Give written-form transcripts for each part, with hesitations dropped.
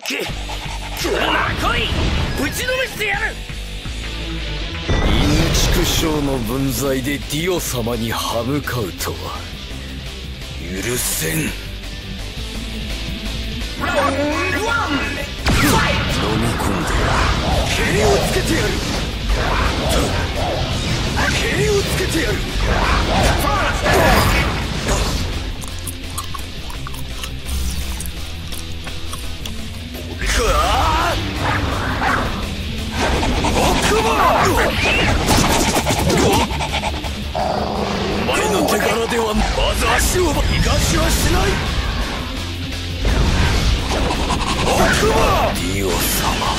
来い、ぶちのめしてやる。 犬畜生の分際でディオ様に歯向かうとは許せん。 ラウンド1、ファイト。 飲み込んで蹴りをつけてやる。蹴りをつけてやる。 お前の手柄ではまず足を逃がしはしない。ディオ様、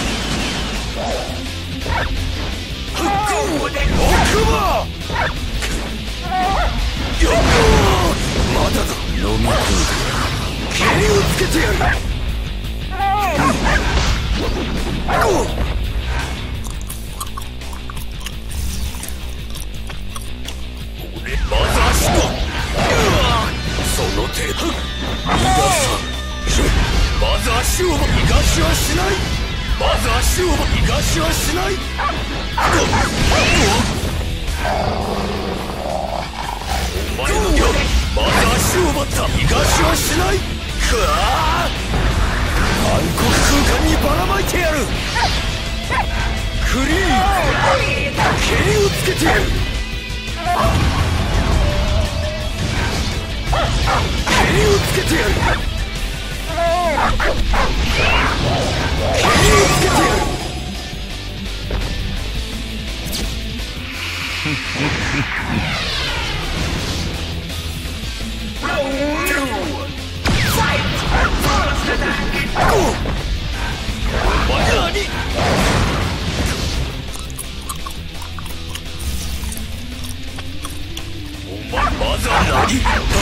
まだだ。飲み込んで蹴りをつけてやる。 まず足とその程度逃がさん。まず足を逃がしはしない。まず足を逃がしはしない。お前のまず足を奪った。逃がしはしない。暗黒空間にばらまいてやる。クリーン蹴りをつけてやる。蹴りをつけてやる。蹴りをつけてやる。お前らにまずは何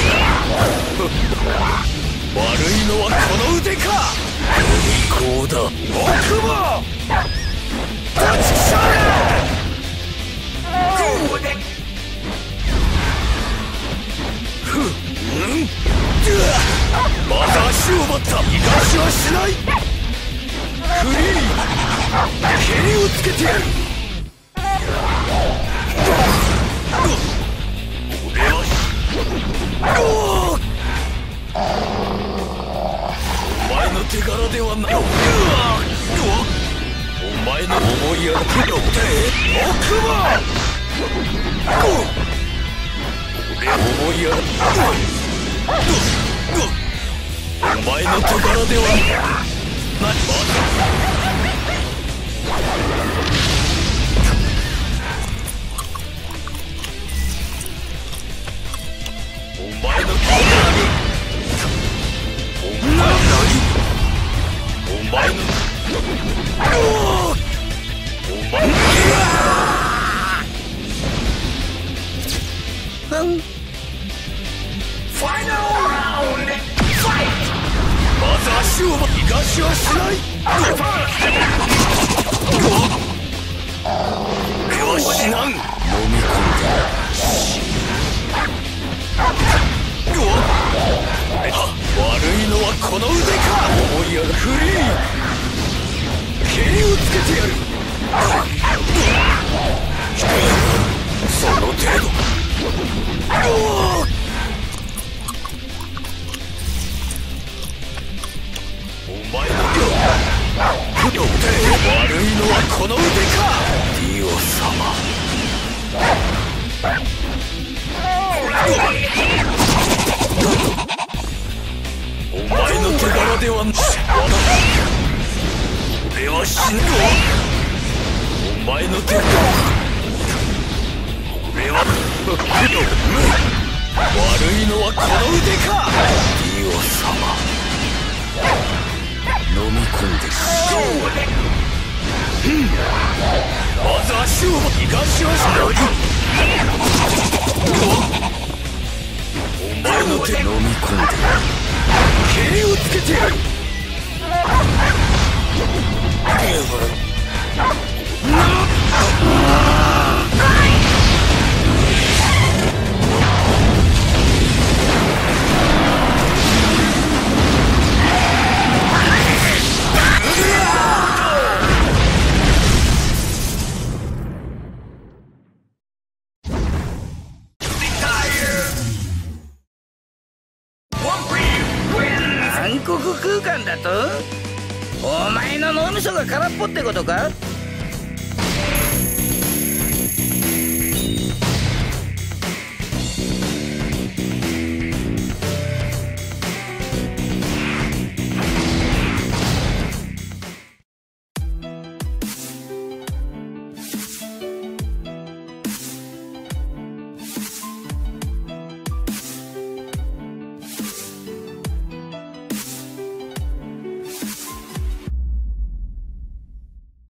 悪いのはこの腕か。利口だ。奥も立ち去れ。まだ足を奪った。逃がしはしない。フリー蹴りをつけてやる。お前の手柄ではない。お前の思いやりの奥は思いやりお前の手柄ではない。お前の手柄にお前のファイナルラウンドファイト。まず足を逃がしはしない。よしなん飲み込んで悪いのはこの腕か。思いやる。フリー蹴りをつけてやる。その程度お前の悪いのはこの腕か。ディオ様お前の手柄ではない。俺は死ぬ。お前の手柄俺は悪いのはこの腕か。ディオ様飲み込んでまず足を逃がしはしない。お前の手飲み込んで蹴りをつけてやる。 だと？お前の脳みそが空っぽってことか？